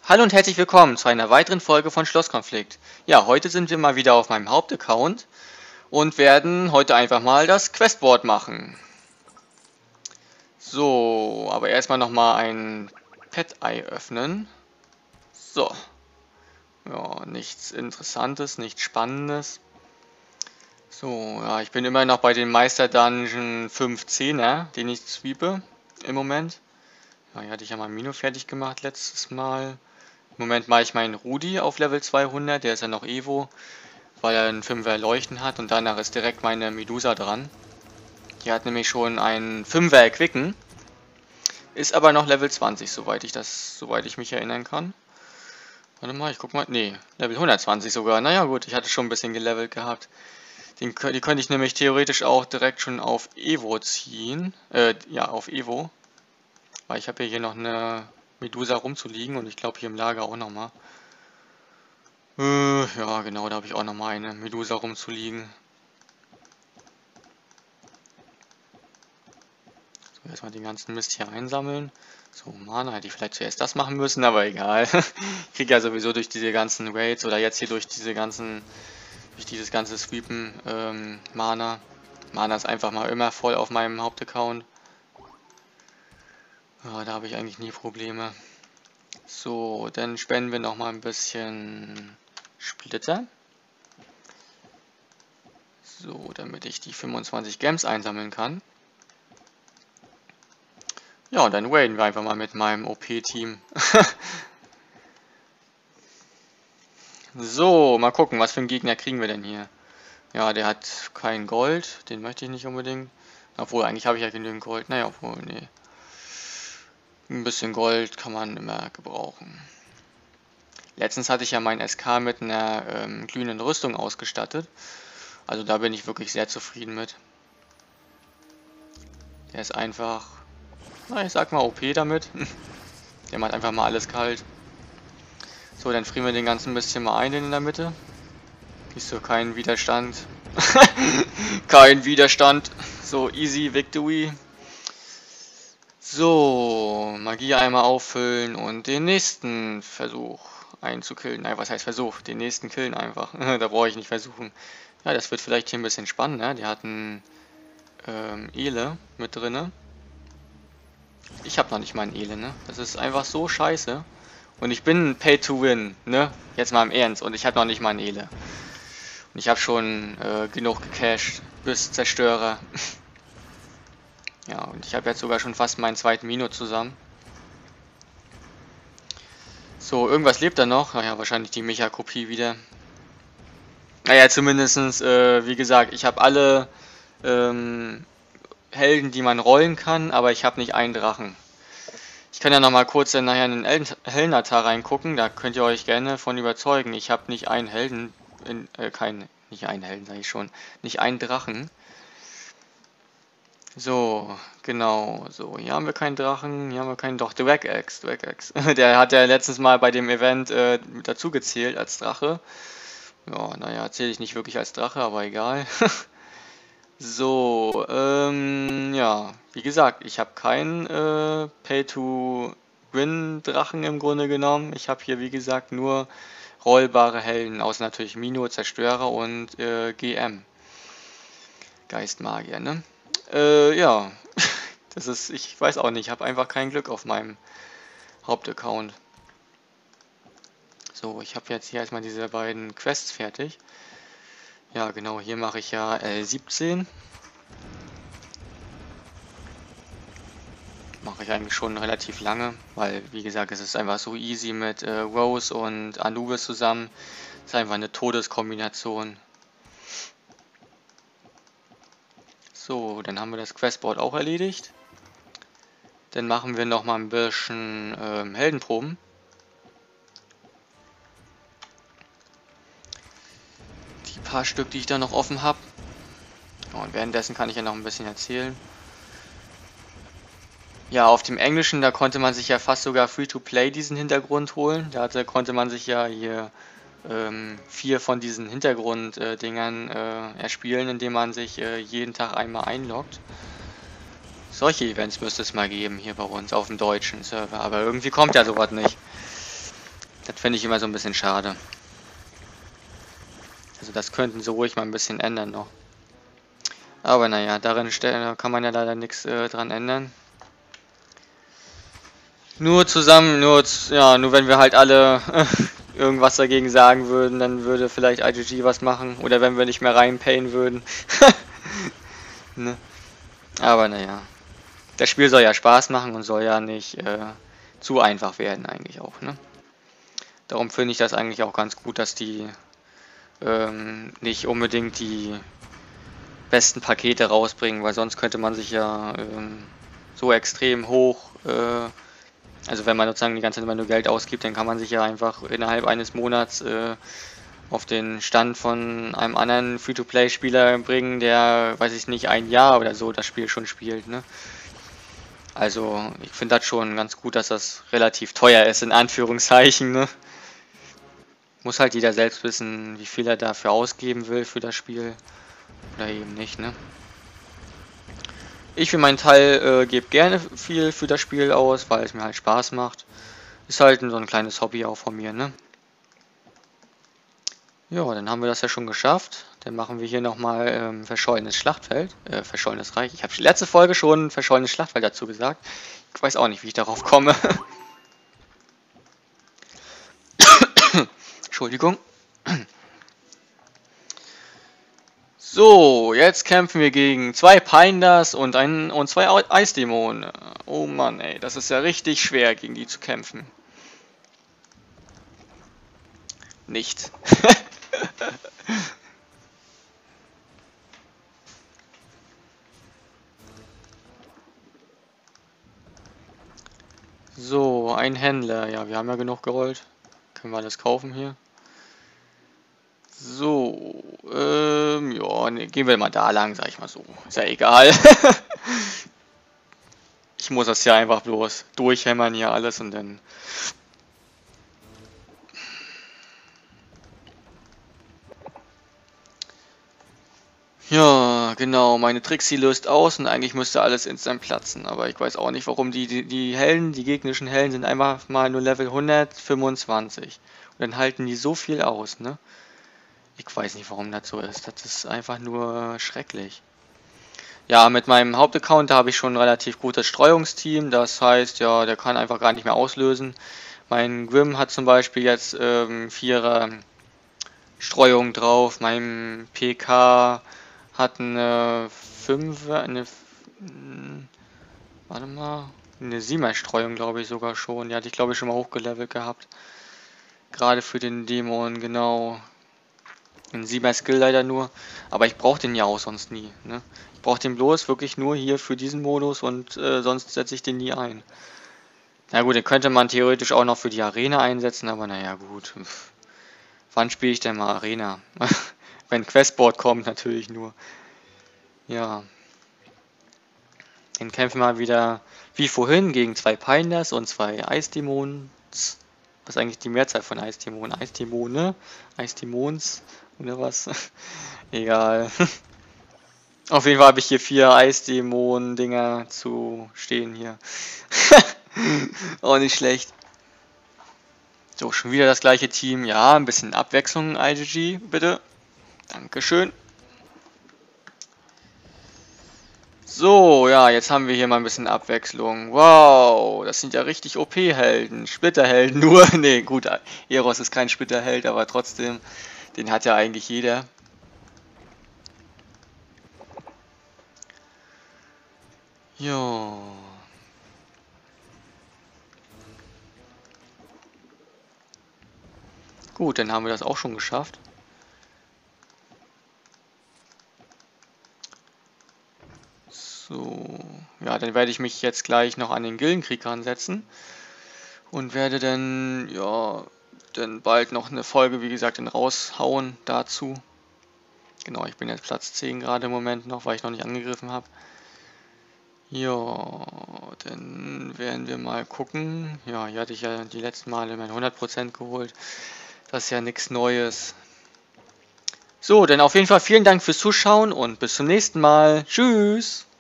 Hallo und herzlich willkommen zu einer weiteren Folge von Schlosskonflikt. Ja, heute sind wir mal wieder auf meinem Hauptaccount und werden heute einfach mal das Questboard machen. So, aber erstmal nochmal ein Pet-Ei öffnen. So. Ja, nichts Interessantes, nichts Spannendes. So, ja, ich bin immer noch bei den Meister-Dungeon 510er, den ich sweepe im Moment. Ja, hier hatte ich ja mal Mino fertig gemacht letztes Mal. Im Moment mache ich meinen Rudi auf Level 200, der ist ja noch Evo, weil er einen 5er Leuchten hat und danach ist direkt meine Medusa dran. Die hat nämlich schon einen 5er Erquicken, ist aber noch Level 20, soweit ich mich erinnern kann. Warte mal, ich guck mal, nee, Level 120 sogar. Naja gut, ich hatte schon ein bisschen gelevelt gehabt. Die könnte ich nämlich theoretisch auch direkt schon auf Evo ziehen, ja, auf Evo. Weil ich habe ja hier noch eine Medusa rumzuliegen und ich glaube hier im Lager auch nochmal. Ja, genau, da habe ich auch nochmal eine Medusa rumzuliegen. So, erstmal den ganzen Mist hier einsammeln. So, Mana, hätte ich vielleicht zuerst das machen müssen, aber egal. Ich kriege ja sowieso durch diese ganzen Raids oder jetzt hier durch dieses ganze Sweepen Mana. Mana ist einfach mal immer voll auf meinem Hauptaccount. Ja, da habe ich eigentlich nie Probleme. So, dann spenden wir nochmal ein bisschen Splitter. So, damit ich die 25 Gems einsammeln kann. Ja, und dann raiden wir einfach mal mit meinem OP-Team. So, mal gucken, was für einen Gegner kriegen wir denn hier. Ja, der hat kein Gold, den möchte ich nicht unbedingt. Obwohl, eigentlich habe ich ja genügend Gold. Naja, obwohl, nee. Ein bisschen Gold kann man immer gebrauchen. Letztens hatte ich ja meinen SK mit einer glühenden Rüstung ausgestattet. Also da bin ich wirklich sehr zufrieden mit. Der ist einfach, na, ich sag mal OP damit. Der macht einfach mal alles kalt. So, dann frieren wir den ganzen bisschen mal ein in der Mitte. Siehst du, kein Widerstand. Kein Widerstand. So, easy victory. So, Magie einmal auffüllen und den nächsten Versuch einzukillen. Nein, was heißt Versuch? Den nächsten killen einfach. Da brauche ich nicht versuchen. Ja, das wird vielleicht hier ein bisschen spannend, ne? Der hat einen Ele mit drinne. Ich habe noch nicht mal einen Ele, ne? Das ist einfach so scheiße. Und ich bin Pay to Win, ne? Jetzt mal im Ernst. Und ich habe noch nicht mal einen Ele. Und ich habe schon genug gecached bis Zerstörer. Ja, und ich habe jetzt sogar schon fast meinen zweiten Mino zusammen. So, irgendwas lebt da noch. Naja, wahrscheinlich die Mecha-Kopie wieder. Naja, zumindestens, wie gesagt, ich habe alle Helden, die man rollen kann, aber ich habe nicht einen Drachen. Ich kann ja noch mal kurz dann nachher in den Heldenaltar reingucken, da könnt ihr euch gerne von überzeugen. Ich habe nicht einen Helden, nicht einen Helden, sage ich schon, nicht einen Drachen. So, genau, so, hier haben wir keinen Drachen, hier haben wir keinen, doch, Dragax. Der hat ja letztens mal bei dem Event dazu gezählt als Drache. Ja, naja, zähle ich nicht wirklich als Drache, aber egal. So, ja, wie gesagt, ich habe keinen Pay-to-Win-Drachen im Grunde genommen. Ich habe hier, wie gesagt, nur rollbare Helden, außer natürlich Mino, Zerstörer und GM. Geistmagier, ne? Ja, das ist, ich weiß auch nicht, ich habe einfach kein Glück auf meinem Hauptaccount. So, ich habe jetzt hier erstmal diese beiden Quests fertig. Ja, genau, hier mache ich ja L17. Mache ich eigentlich schon relativ lange, weil, wie gesagt, es ist einfach so easy mit Rose und Anubis zusammen. Es ist einfach eine Todeskombination. So, dann haben wir das Questboard auch erledigt. Dann machen wir noch mal ein bisschen Heldenproben. Die paar Stück, die ich da noch offen habe. Und währenddessen kann ich ja noch ein bisschen erzählen. Ja, auf dem Englischen, da konnte man sich ja fast sogar Free-to-Play diesen Hintergrund holen. Konnte man sich ja hier 4 von diesen Hintergrund-Dingern erspielen, indem man sich jeden Tag einmal einloggt. Solche Events müsste es mal geben hier bei uns auf dem deutschen Server, aber irgendwie kommt ja sowas nicht. Das finde ich immer so ein bisschen schade. Also das könnten sie ruhig mal ein bisschen ändern noch. Aber naja, darin kann man ja leider nichts dran ändern. Nur zusammen, nur wenn wir halt alle irgendwas dagegen sagen würden, dann würde vielleicht IGG was machen. Oder wenn wir nicht mehr reinpayen würden. Ne? Aber naja. Das Spiel soll ja Spaß machen und soll ja nicht zu einfach werden eigentlich auch, ne? Darum finde ich das eigentlich auch ganz gut, dass die nicht unbedingt die besten Pakete rausbringen, weil sonst könnte man sich ja so extrem hoch, also wenn man sozusagen die ganze Zeit immer nur Geld ausgibt, dann kann man sich ja einfach innerhalb eines Monats auf den Stand von einem anderen Free-to-Play-Spieler bringen, der, weiß ich nicht, ein Jahr oder so das Spiel schon spielt, ne? Also ich finde das schon ganz gut, dass das relativ teuer ist, in Anführungszeichen, ne? Muss halt jeder selbst wissen, wie viel er dafür ausgeben will für das Spiel. Oder eben nicht, ne? Ich für meinen Teil gebe gerne viel für das Spiel aus, weil es mir halt Spaß macht. Ist halt so ein kleines Hobby auch von mir, ne? Ja, dann haben wir das ja schon geschafft. Dann machen wir hier nochmal verschollenes Schlachtfeld. Verschollenes Reich. Ich habe letzte Folge schon verschollenes Schlachtfeld dazu gesagt. Ich weiß auch nicht, wie ich darauf komme. Entschuldigung. So, jetzt kämpfen wir gegen 2 Pindars und 2 Eisdämonen. Oh Mann, ey, das ist ja richtig schwer, gegen die zu kämpfen. Nicht. So, ein Händler. Ja, wir haben ja genug gerollt. Können wir alles kaufen hier. So, ja, ne, gehen wir mal da lang, sag ich mal so. Ist ja egal. Ich muss das ja einfach bloß durchhämmern hier alles und dann... Ja, genau, meine Trixie löst aus und eigentlich müsste alles instant platzen, aber ich weiß auch nicht, warum die Helden, die gegnerischen Helden sind einfach mal nur Level 125 und dann halten die so viel aus, ne? Ich weiß nicht, warum das so ist, das ist einfach nur schrecklich. Ja, mit meinem Hauptaccount habe ich schon ein relativ gutes Streuungsteam, das heißt, ja, der kann einfach gar nicht mehr auslösen. Mein Grim hat zum Beispiel jetzt 4er Streuung drauf, mein PK hat eine 5er, warte mal, eine 7er Streuung, glaube ich sogar schon. Die hatte ich, glaube ich, schon mal hochgelevelt gehabt. Gerade für den Dämon, genau. Ein 7er Skill leider nur, aber ich brauche den ja auch sonst nie, ne? Ich brauche den bloß wirklich nur hier für diesen Modus und sonst setze ich den nie ein. Na gut, den könnte man theoretisch auch noch für die Arena einsetzen, aber naja, gut. Wann spiele ich denn mal Arena? Wenn Questboard kommt, natürlich nur. Ja. Dann kämpfen wir wieder wie vorhin gegen 2 Pindars und 2 Eisdämonen. Was ist eigentlich die Mehrzahl von Eisdämonen? Eisdämone? Eisdämons? Oder was? Egal. Auf jeden Fall habe ich hier 4 Eisdämonen-Dinger zu stehen hier. Auch nicht schlecht. So, schon wieder das gleiche Team. Ja, ein bisschen Abwechslung, IGG, bitte. Dankeschön. So, ja, jetzt haben wir hier mal ein bisschen Abwechslung. Wow, das sind ja richtig OP-Helden. Splitterhelden nur. Ne, gut, Eros ist kein Splitterheld, aber trotzdem, den hat ja eigentlich jeder. Jo. Gut, dann haben wir das auch schon geschafft. So, ja, dann werde ich mich jetzt gleich noch an den Gildenkrieg ransetzen und werde dann, ja, dann bald noch eine Folge, wie gesagt, dann raushauen dazu. Genau, ich bin jetzt Platz 10 gerade im Moment noch, weil ich noch nicht angegriffen habe. Ja, dann werden wir mal gucken. Ja, hier hatte ich ja die letzten Male mein 100% geholt. Das ist ja nichts Neues. So, dann auf jeden Fall vielen Dank fürs Zuschauen und bis zum nächsten Mal. Tschüss!